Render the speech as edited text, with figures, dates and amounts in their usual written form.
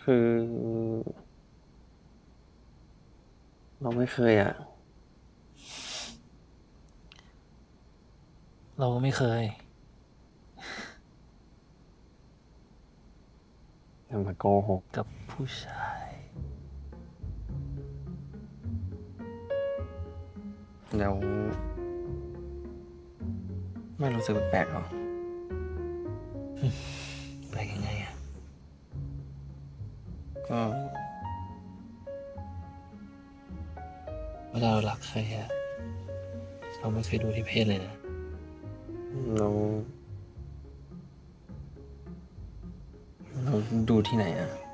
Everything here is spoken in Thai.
คือเราไม่เคยเราก็ไม่เคยอย่ามาโกหกกับผู้ชายแล้วไม่รู้สึกแปลกๆหรอไปยังไงก็เวลาเรารักใครเราไม่เคยดูที่เพศเลยนะเราเราดูที่ไหน